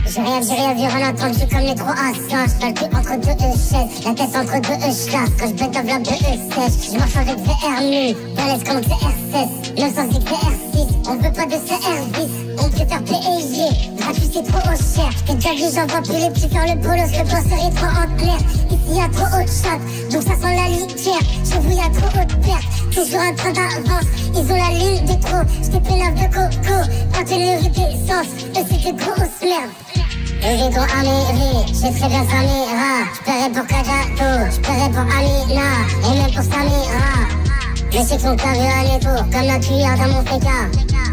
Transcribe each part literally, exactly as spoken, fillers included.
J'ai rien vu, rien vu, rien entendu comme les trois assassins. J'fais le cul entre deux chaises, la tête entre deux echlaces. Quand j'bête un bloc de E sèche, j'marche avec V R mille, balèze comme C R seize, neuf cents Z R six. On veut pas de C R dix, on préfère P S G. Gratuit c'est trop cher, t'es déjà vu, j'en vois plus les petits faire le bolos. Le boss est trop en clair, ici y'a trop haut de chatte, donc ça sent la litière. Chez vous y'a trop haut de perte, toujours un train d'avance. Ils ont la lune de trop, j't'ai pris la de coco. Quand une rue d'essence, eux c'est de grosses merdes. Le véton Amiri, j'ai très bien Samira. J'paierai pour Kajato, j'paierai pour Amina, et même pour Samira. Je sais que son cœur veut aller tour, comme la cuillère dans mon féca.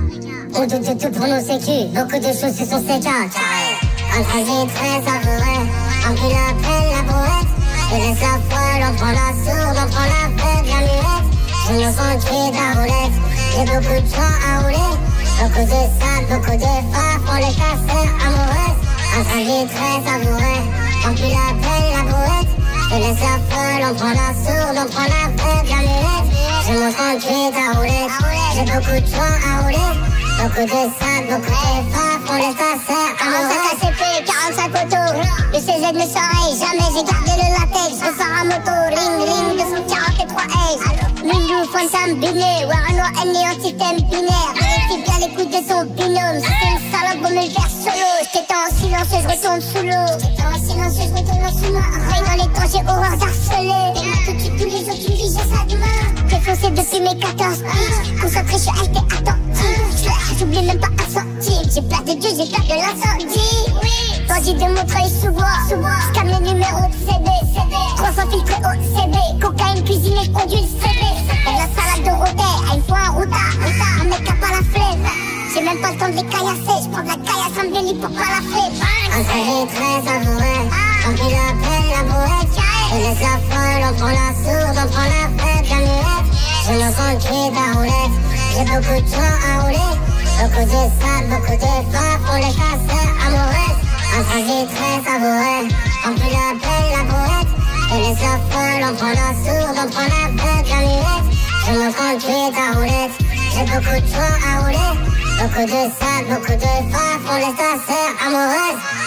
On doute de tout pour nos sécu, beaucoup de choses sur son C K. Un trajet très savoureux, un peu la peine, la brouette. Je laisse la folle, on prend la sourde, on prend la fête, la muette. Je me sens tuer de la roulette, j'ai beaucoup de temps à rouler. Beaucoup de salles, beaucoup de phares pour les casseurs amoureuses. Un trajet très savoureux, on pue la peine, la brouette. Je laisse la folle, on prend la sourde, on prend la fête, la muette. Je me sens tuer de la roulette, j'ai beaucoup de temps à rouler. Beaucoup de salles, beaucoup de phares pour les casseurs amoureuses. quarante-cinq A C P, quarante-cinq autos, le C Z me s'oreille, jamais j'ai gardé le latex. Je sors à moto, ring ring, deux cent quarante-trois H. Lulu, Fonsam, Binet, ouais, un noir ennemi en système binaire. Vérifie bien les coups de son binôme. Si c'est une salope, on me le verse solo. J'étais en silence, je retourne sous l'eau. J'étais en silence, je retourne sous l'eau. Veille dans les temps, j'ai horreur d'harceler. T'es là tout de suite, tous les jours, tu me dis, j'ai ça demain. J'ai foncé depuis mes quatorze piges. Concentré, je suis resté attentif. J'oublie même pas un centime. J'ai peur de Dieu, j'ai peur de l'incendie. Bandit de Montreuil sous bois. Scam les numéros de C D. trois cents filtres au C B. Cocaïne cuisinée, conduit le C B. Et la salade de Rodet, il faut un routard. Un mec a pas la flemme. J'ai même pas le temps de les caillasser. J'prends de la caillasse, un délit pour pas la flemme. Un trajet très savoureux, on pue la peine, la brouette. Je laisse la folle, on prend la sourde, on prend la fête, la muette. Je me sens tuer de la roulette, j'ai beaucoup de temps à rouler. Beaucoup de salles, beaucoup de phares pour les casseurs amoureuses. Un trajet très savoureux, on pue la peine, la brouette. Je laisse la folle, on prend la sourde, on prend la fête, la muette. Je me sens tuer de la roulette, j'ai beaucoup de temps à rouler. Beaucoup de salles, beaucoup de phares pour les casseurs amoureuses.